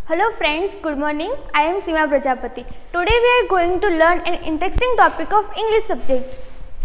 Hello friends, good morning. I am Seema Prajapati. Today we are going to learn an interesting topic of English subject.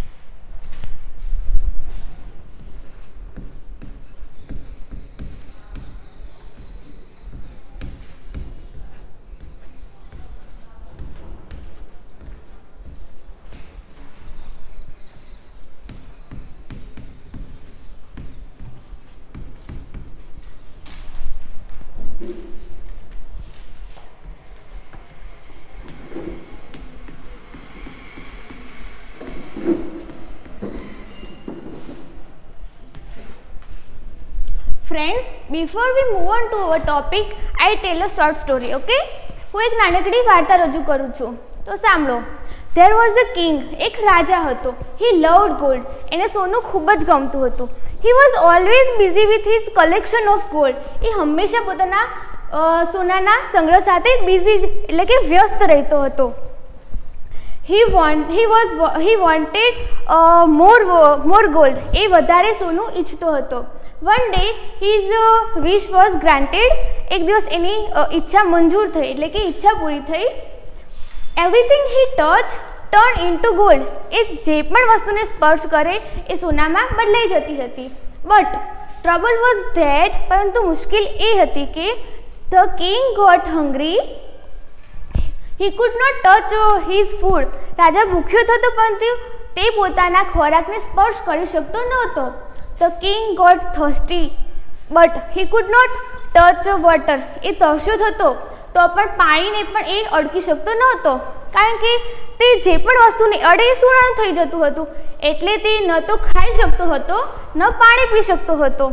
Friends, before we move on to our topic, I tell a short story, okay? હું એક નાનકડી વાર્તા રજૂ કરું છું. તો સાંભળો. There was a king, એક રાજા હતો. He loved gold. એને સોનું ખૂબ જ ગમતું હતું. He was always busy with his collection of gold. એ હંમેશા પોતાના સોનાના સંગ્રહ સાથે બિઝી એટલે કે વ્યસ્ત રહેતો હતો. He wanted more gold. એ વધારે સોનું ઈચ્છતો હતો. One day his wish was granted. એક દિવસ એની ઈચ્છા મંજૂર થઈ એટલે કે ઈચ્છા પૂરી થઈ. Everything he touched turned into gold. એ જે પણ વસ્તુને સ્પર્શ કરે એ સોનામાં બદલાઈ જતી હતી. But trouble was that, પરંતુ મુશ્કેલ એ હતી કે the king got hungry. He could not touch his food. રાજા ભૂખ્યો થતો પરંતુ તે પોતાના ખોરાકને સ્પર્શ કરી શકતો નહોતો. The king got thirsty, but he could not touch water. એ તરસ્યો થતો તો પણ પાણીને પણ એ અડકી શકતો નહોતો કારણ કે તે જે પણ વસ્તુને અડે એ સુરણ થઈ જતું હતું એટલે તે ન તો ખાઈ શકતો હતો ન પાણી પી શકતો હતો.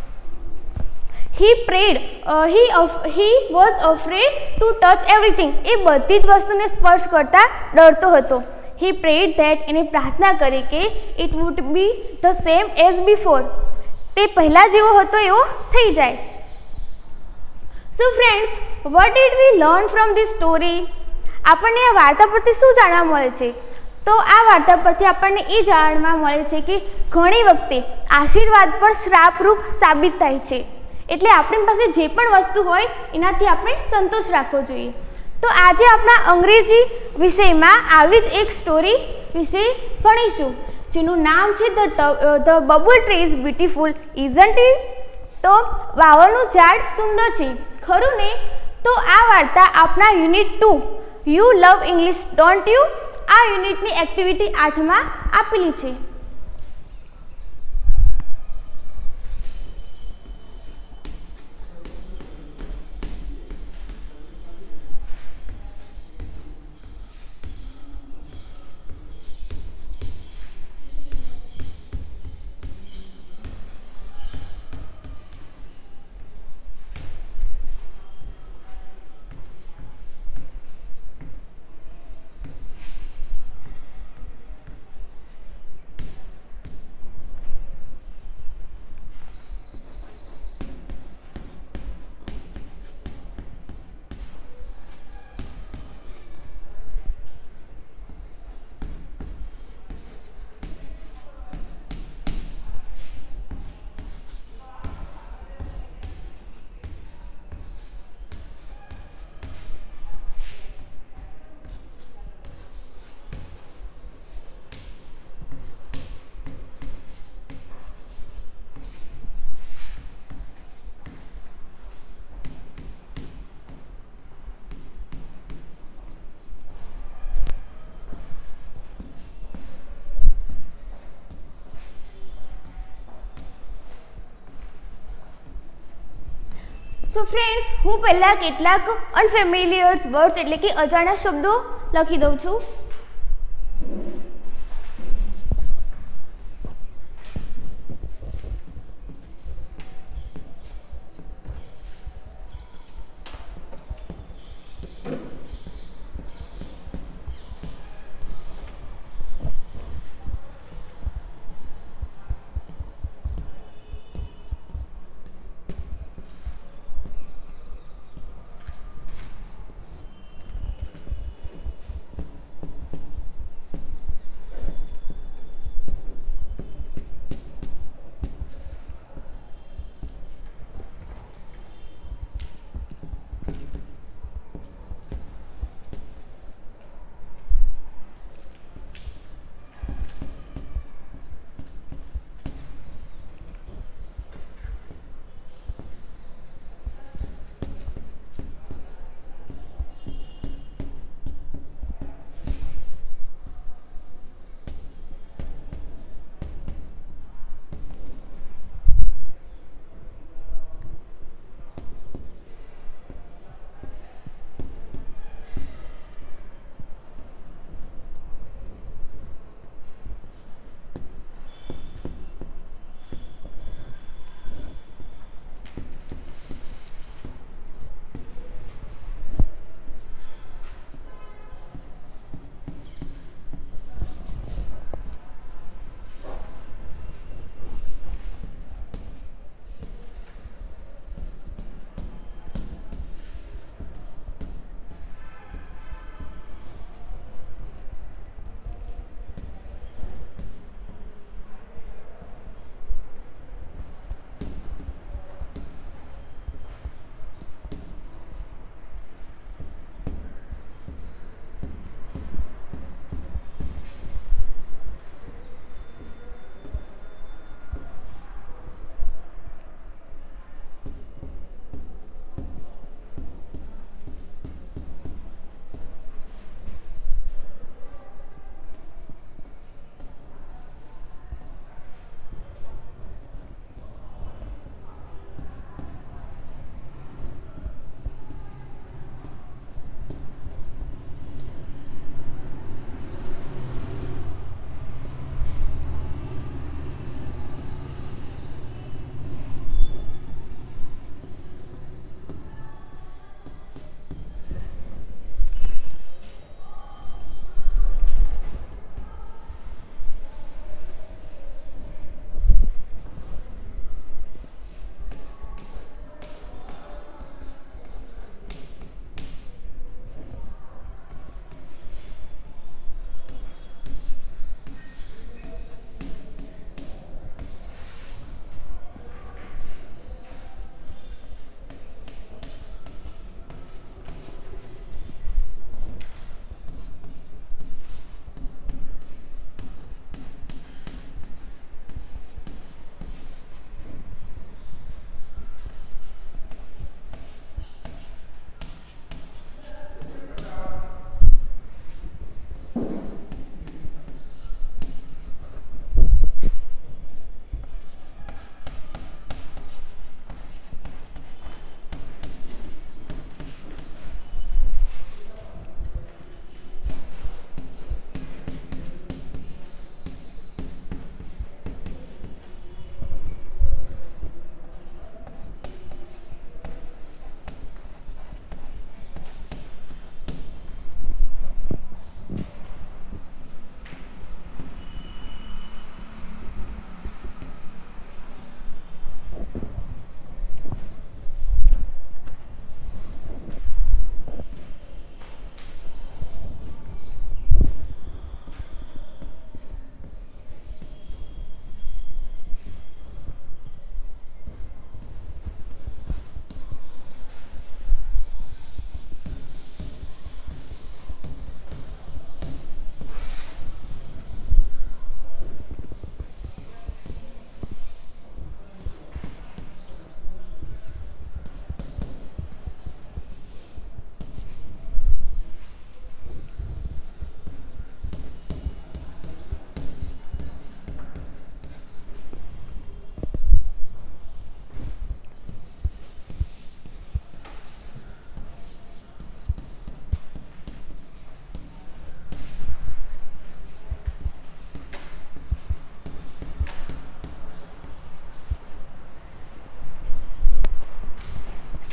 He prayed. He was afraid to touch everything. એ બધી જ વસ્તુને સ્પર્શ કરતા ડરતો હતો. He prayed that એને પ્રાર્થના કરી કે it would be the same as before. તે પહેલા જેવો હતો એવો થઈ જાય. So friends, what did we learn from this story? આપણને આ વાર્તા પરથી શું જાણવા મળે છે? તો આ વાર્તા પરથી આપણને એ જાણવા મળે છે કે ઘણી વખતે આશીર્વાદ પણ શ્રાપરૂપ સાબિત થાય છે. એટલે આપણી પાસે જે પણ વસ્તુ હોય એનાથી આપણે સંતોષ રાખવો જોઈએ. તો આજે આપણા અંગ્રેજી વિષયમાં આવી જ એક સ્ટોરી વિશે ભણીશું જેનું નામ છે the bubble tree is beautiful isn't it. તો વાવરનું ઝાડ સુંદર છે ખરું ને? તો આ વાર્તા આપણા unit 2 you love English don't you આ યુનિટની એક્ટિવિટી 8માં આપેલી છે. સો ફ્રેન્ડ્સ, હું પહેલાં કેટલાક અનફેમિલિયર વર્ડ્સ એટલે કે અજાણ્યા શબ્દો લખી દઉં છું.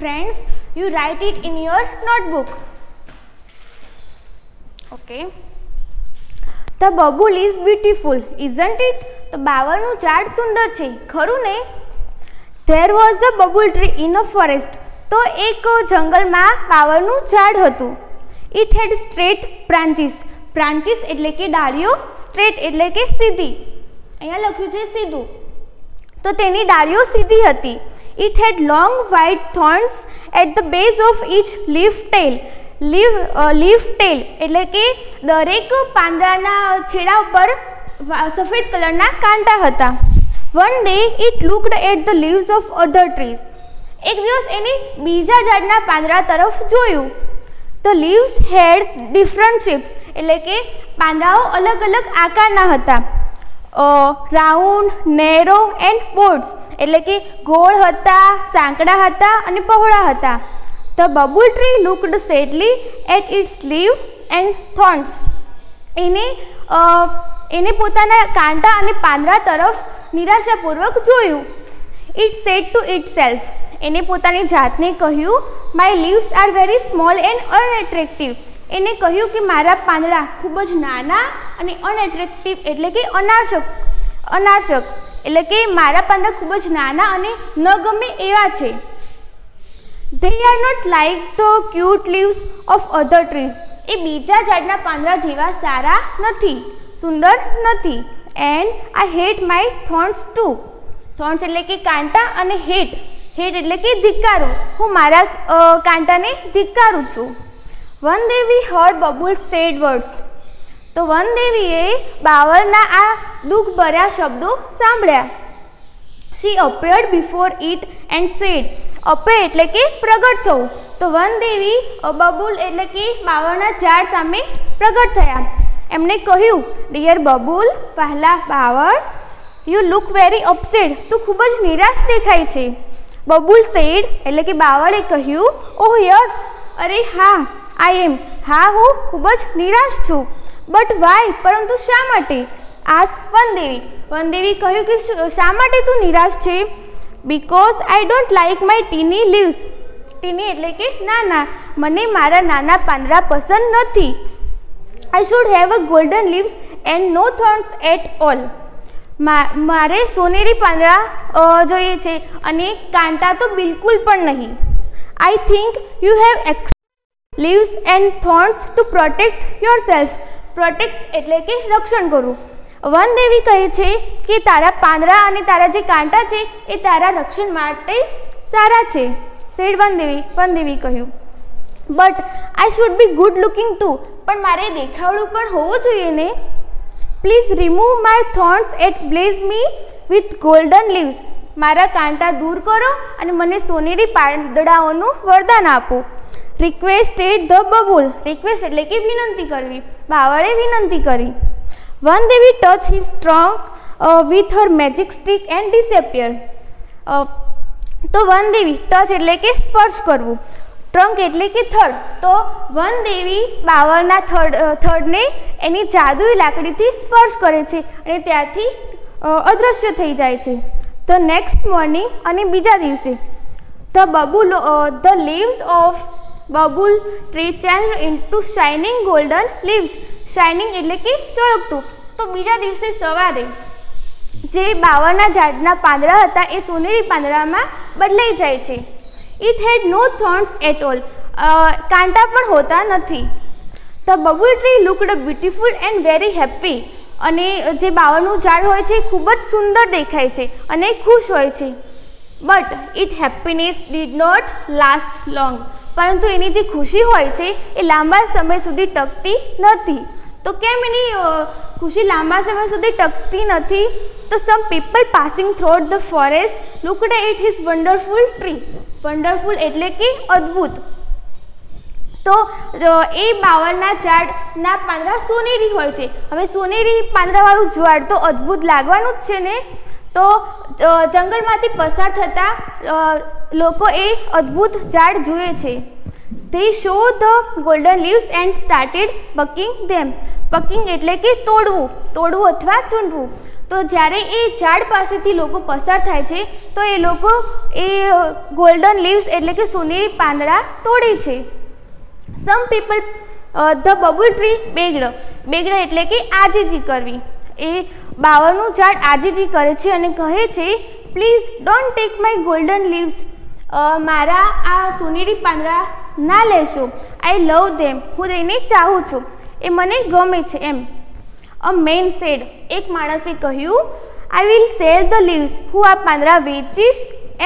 Friends, you write it in your notebook. Okay. The bubble is beautiful, isn't it? તો બાવળનું ઝાડ સુંદર છે, ખરું ને? There was a bubble tree in a forest. તો એક જંગલમાં બાવળનું ઝાડ હતું. It had straight branches. Branches એટલે કે ડાળીઓ, straight એટલે કે સીધી. અહીંયા લખ્યું છે સીધું. તો તેની ડાળીઓ સીધી હતી. It had long white thorns at the base of each leaf tail. Leaf tail એટલે કે દરેક પાંદડાના છેડા ઉપર સફેદ કલરના કાંટા હતા. One day it looked at the leaves of other trees. એક દિવસ એને બીજા ઝાડના પાંદડા તરફ જોયું. The leaves had different shapes એટલે કે પાંદડાઓ અલગ અલગ આકારના હતા. રાઉન્ડ, નેરો એન્ડ બોર્ડ્સ એટલે કે ગોળ હતા, સાંકડા હતા અને પહોળા હતા. The bubble tree looked sadly at its leaves and thorns. એને પોતાના કાંટા અને પાંદડા તરફ નિરાશાપૂર્વક જોયું. It said to itself. એને પોતાની જાતને કહ્યું, My leaves are very small and unattractive. એને કહ્યું કે મારા પાંદડા ખૂબ જ નાના અને અનએટ્રેક્ટિવ એટલે કે અનાર્ષક એટલે કે મારા પાંદડા ખૂબ જ નાના અને ન ગમે એવા છે. They are not like the cute leaves of other trees. એ બીજા ઝાડના પાંદડા જેવા સારા નથી, સુંદર નથી. And I hate my thorns too. Thorns એટલે કે કાંટા અને hate એટલે કે ધિક્કારું. હું મારા કાંટાને ધિક્કારું છું. One day we heard Bubble said words. તો વન દેવીએ બાવળના આ દુઃખભર્યા શબ્દો સાંભળ્યા. She appeared before it and said. અપે એટલે કે પ્રગટ થવું. તો વન દેવી બબુલ એટલે કે બાવળના ઝાડ સામે પ્રગટ થયા. એમણે કહ્યું, ડિયર બબુલ, પહેલા બાવળ, યુ લુક વેરી અપસેટ. તું ખૂબ જ નિરાશ દેખાય છે. બબુલ સેડ એટલે કે બાવળે કહ્યું, ઓહ યસ, અરે હા, આઈ એમ, હા હું ખૂબ જ નિરાશ છું. બટ વાય, પરંતુ શા માટે? આસ્ક વનદેવી. વનદેવી કહ્યું કે શા માટે તું નિરાશ છે? Because I don't like my teeny leaves. ટીની એટલે કે નાના. મને મારા નાના પાંદડા પસંદ નથી. I should have a golden leaves and no thorns at all. મારે સોનેરી પાંદડા જોઈએ છે અને કાંટા તો બિલકુલ પણ નહીં. I think you have leaves and thorns to protect yourself. Protect એટલે કે રક્ષણ કરવું. વનદેવી કહે છે કે તારા પાંદડા અને તારા જે કાંટા છે એ તારા રક્ષણ માટે સારા છે. સેડ વનદેવી કહ્યું. But I should be good looking too. પણ મારે દેખાવડું પણ હોવું જોઈએ ને. Please remove my thorns and bless me with golden leaves. મારા કાંટા દૂર કરો અને મને સોનેરી પાંદડાઓનું વરદાન આપો. Requested the babul. રિક્વેસ્ટ એટલે કે વિનંતી કરવી. બાવળે વિનંતી કરી. Vandevi touch his trunk with her magic stick and disappear. તો વનદેવી ટચ એટલે કે સ્પર્શ કરવું, ટ્રંક એટલે કે થડ. તો વનદેવી બાવળના થડને એની જાદુઈ લાકડીથી સ્પર્શ કરે છે અને ત્યાંથી અદૃશ્ય થઈ જાય છે. ધ નેક્સ્ટ મોર્નિંગ અને બીજા દિવસે the leaves of Babul tree change into shining golden leaves. Shining એટલે કે ચળકતું. તો બીજા દિવસે સવારે જે બાવળના ઝાડના પાંદડા હતા એ સોનેરી પાંદડામાં બદલાઈ જાય છે. It had no thorns at all. કાંટા પણ હોતા નથી. The Babul tree looked beautiful and very happy. અને જે બાવળનું ઝાડ હોય છે ખૂબ જ સુંદર દેખાય છે અને ખુશ હોય છે. But it happiness did not last long. પરંતુ એની જે ખુશી હોય છે એ લાંબા સમય સુધી ટકતી નથી. તો કેમ એની ખુશી લાંબા સમય સુધી ટકતી નથી? તો some people passing through the forest looked at his wonderful tree. Wonderful એટલે કે અદ્ભુત. તો એ બાવળના ઝાડના પાંદડા સોનેરી હોય છે. હવે સોનેરી પાંદડાવાળું ઝાડ તો અદ્ભુત લાગવાનું જ છે ને. તો જંગલમાંથી પસાર થતા લોકો એ અદ્ભુત ઝાડ જુએ છે. They show the golden leaves and started bucking them. Bucking એટલે કે તોડવું અથવા ચૂંટવું. તો જ્યારે એ ઝાડ પાસેથી લોકો પસાર થાય છે તો એ લોકો એ ગોલ્ડન લીવ્સ એટલે કે સોનેરી પાંદડા તોડે છે. Some people the Babul tree begged એટલે કે આજીજી કરવી. એ બાવળનું ઝાડ આજીજી કરે છે અને કહે છે, please don't take my golden leaves. મારા આ સોનેરી પાંદડા ના લેશો. આઈ લવ ધેમ. હું તેને ચાહું છું, એ મને ગમે છે એમ. અ મેન સેડ. એક માણસે કહ્યું, I will sell the leaves. હું આ પાંદડા વેચીશ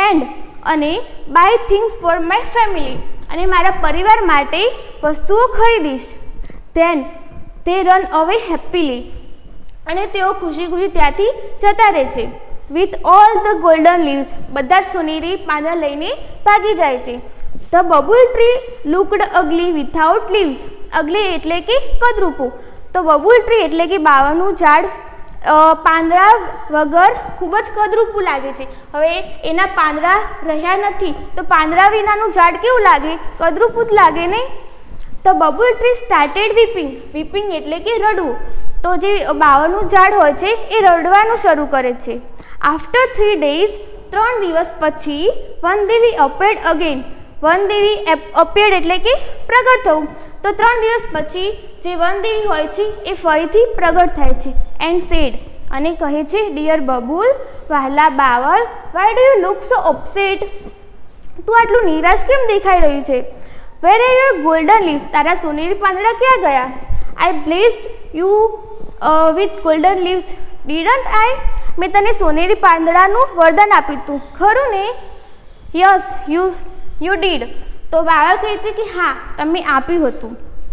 અને buy things for my family. અને મારા પરિવાર માટે વસ્તુઓ ખરીદીશ. Then they run away happily. અને તેઓ ખુશી ખુશી ત્યાંથી જતા રહે છે. With all the golden leaves. બધા જ સોનેરી પાંદડા લઈને ભાગી જાય છે. The Babul tree looked ugly without leaves. Ugly એટલે કે કદરૂપું. તો બબુલ ટ્રી એટલે કે બાવળનું ઝાડ પાંદડા વગર ખૂબ જ કદરૂપું લાગે છે. હવે એના પાંદડા રહ્યા નથી તો પાંદડા વિનાનું ઝાડ કેવું લાગે? કદરૂપું જ લાગે ને. તો Babul tree started weeping. Weeping એટલે કે રડવું. તો જે બાવળનું ઝાડ હોય છે એ રડવાનું શરૂ કરે છે. આફ્ટર 3 days 3 દિવસ પછી વનદેવી અપેર્ડ અગેન. વનદેવી અપેર્ડ એટલે કે પ્રગટ થવું. તો 3 દિવસ પછી જે વનદેવી હોય છે એ ફરીથી પ્રગટ થાય છે. એન્ડ સેડ અને કહે છે, ડિયર બબુલ, વહાલા બાવળ, why do you look so upset. તું આટલું નિરાશ કેમ દેખાઈ રહ્યું છે? Where are your golden leaves. તારા સોનેરી પાંદડા ક્યાં ગયા? I blessed you with golden leaves didn't I. મેં તને સોનેરી પાંદડાનું વરદાન આપ્યું હતું, ખરું ને? Yes you did. તો બાવળ કહે છે કે હા, તમે આપ્યું હતું.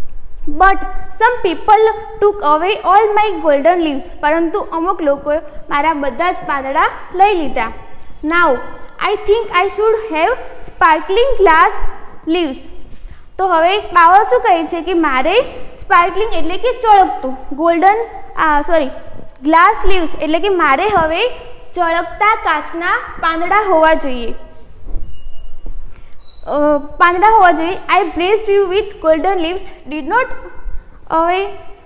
બટ સમ પીપલ ટુક અવે ઓલ માય ગોલ્ડન લીવ્સ. પરંતુ અમુક લોકોએ મારા બધા જ પાંદડા લઈ લીધા. Now I think I should have sparkling glass leaves. તો હવે બાવળ શું કહે છે કે મારે સ્પાર્કલિંગ એટલે કે ચળકતું ગ્લાસ લીવ્સ એટલે કે મારે હવે ચળકતા કાચના પાંદડા હોવા જોઈએ. I blessed you with golden leaves did not અવે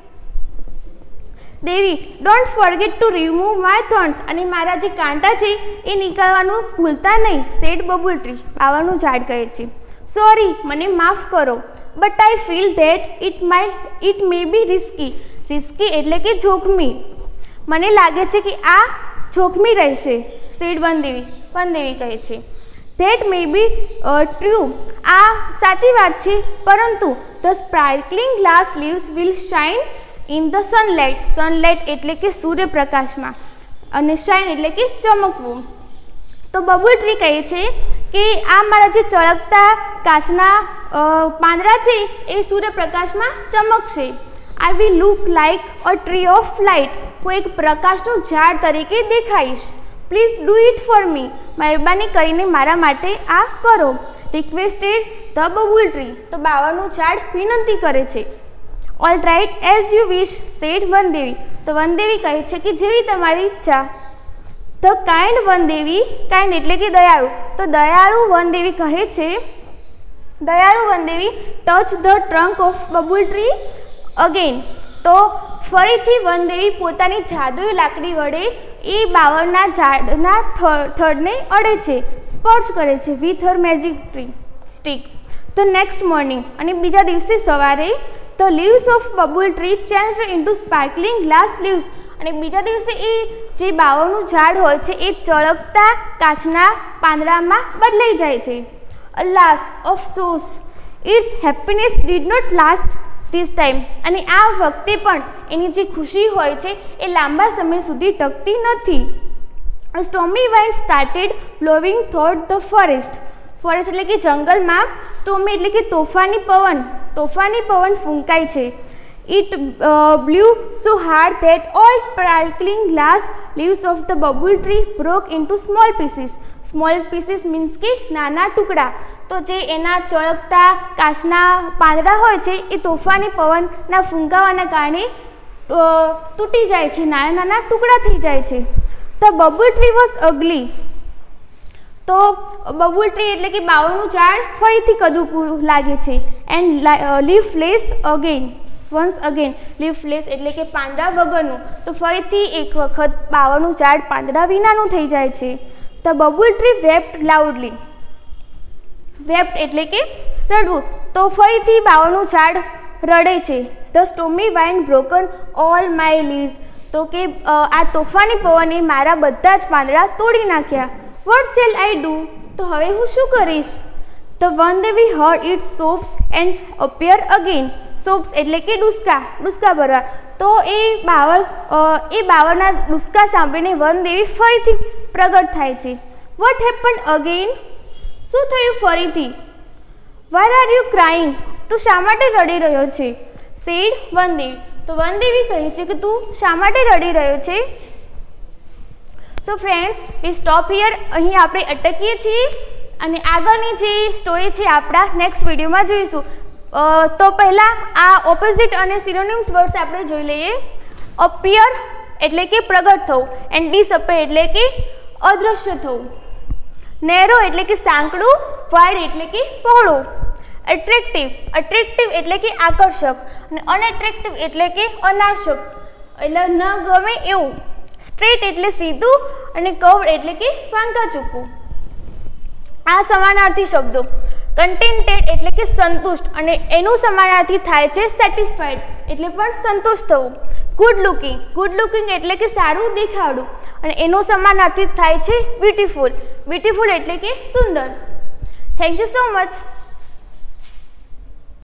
દેવી don't forget to remove my thorns. અને મારા જે કાંટા છે એ નીકાળવાનું ભૂલતા નહીં. Sad babul tree. બાવળનું ઝાડ કહે છે, સોરી, મને માફ કરો. But I feel that it may be risky. Risky એટલે કે જોખમી. મને લાગે છે કે આ જોખમી રહેશે. સેડ વનદેવી કહે છે, ધેટ મે બી ટ્રુ. આ સાચી વાત છે, પરંતુ the sparkling glass leaves will shine in the sunlight. Sunlight એટલે કે સૂર્યપ્રકાશમાં અને શાઇન એટલે કે ચમકવું. તો બબુલ ટ્રી કહે છે કે આ મારા જે ચળકતા કાચના પાંદડા છે એ સૂર્યપ્રકાશમાં ચમકશે. I will look like a tree of light. હું એક પ્રકાશનું ઝાડ તરીકે દેખાઈશ. Please do it for me. મહેરબાની કરીને મારા માટે આ કરો. Requested the Babul tree. તો બાવળનું ઝાડ વિનંતી કરે છે. All right as you wish said Vandevi. તો વનદેવી કહે છે કે જેવી તમારી ઈચ્છા. The kind Vandevi. કાઇન્ડ એટલે કે દયાળુ. તો દયાળુ વનદેવી કહે છે, દયાળુ Vandevi touch the trunk of Babul tree again. તો ફરીથી વનદેવી પોતાની જાદુઈ લાકડી વડે એ બાવળના ઝાડના થડને અડે છે, સ્પર્શ કરે છે વિથ હર મેજિક સ્ટીક. તો નેક્સ્ટ મોર્નિંગ અને બીજા દિવસે સવારે the leaves of Babul tree change into sparkling glass leaves. અને બીજા દિવસે એ જે બાવળનું ઝાડ હોય છે એ ચળકતા કાચના પાંદડામાં બદલાઈ જાય છે. અલાસ, અફસોસ, its happiness did not last this time. અને આ વખતે પણ એની જે ખુશી હોય છે એ લાંબા સમય સુધી ટકતી નથી. Stormy wind started blowing through the forest. Forest એટલે કે જંગલમાં સ્ટોમી એટલે કે તોફાની પવન ફૂંકાય છે. It blew so hard that all sparkling glass leaves of the bubble tree broke into small pieces. Small pieces means કે નાના ટુકડા. તો જે એના ચળકતા કાચના પાંદડા હોય છે એ તોફાની પવનના ફૂંકાવાના કારણે તૂટી જાય છે, નાના નાના ટુકડા થઈ જાય છે. The bubble tree was ugly. તો બબુલ ટ્રી એટલે કે બાવળનું ઝાડ ફરીથી કદરૂપું લાગે છે. And leafless again. Once again leafless એટલે કે પાંદડા વગરનું. તો ફરીથી એક વખત બાવળનું ઝાડ પાંદડા વિનાનું થઈ જાય છે. The Babul tree wept loudly. Wept એટલે કે રડવું. તો ફરીથી બાવળનું ઝાડ રડે છે. The stormy wind broken all my leaves. તો કે આ તોફાની પવને મારા બધા જ પાંદડા તોડી નાખ્યા. What shall I do. તો હવે હું શું કરીશ. The Van Devi heard it sobs and appear again. Sobs એટલે કે ડુસકા ભરવા. તો એ બાવળના ડુસકા સાંભળીને વનદેવી ફરીથી પ્રગટ થાય છે. What happen again. શું થયું ફરીથી. Why are you crying. તું શા માટે રડી રહ્યો છે. સેડ વનદેવી. તો વનદેવી કહે છે કે તું શા માટે રડી રહ્યો છે. So friends, we stop here. અહીં આપણે અટકીએ છીએ અને આગળની જે સ્ટોરી છે આપણા નેક્સ્ટ વિડીયોમાં જોઈશું. તો પહેલાં આ ઓપોઝિટ અને સિનોનિમ્સ વર્ડ્સ આપણે જોઈ લઈએ. અપિયર એટલે કે પ્રગટ થવું એન્ડ ડિસઅપિયર એટલે કે અદૃશ્ય થવું. નેરો એટલે કે સાંકડું. વાઇડ એટલે કે પહોળું. અટ્રેક્ટિવ એટલે કે આકર્ષક અને અનએટ્રેક્ટિવ એટલે કે અનાકર્ષક એટલે ન ગમે એવું. સ્ટ્રેટ એટલે સીધું અને કર્વડ એટલે કે વાંકા ચૂકવું. આ સમાનાર્થી શબ્દો. કન્ટેન્ટેડ એટલે કે સંતુષ્ટ અને એનું સમાનાર્થી થાય છે સેટિસ્ફાઈડ એટલે પણ સંતુષ્ટ થવું. ગુડ લુકિંગ એટલે કે સારું દેખાડું અને એનું સમાનાર્થી થાય છે બ્યુટીફુલ એટલે કે સુંદર. Thank you so much.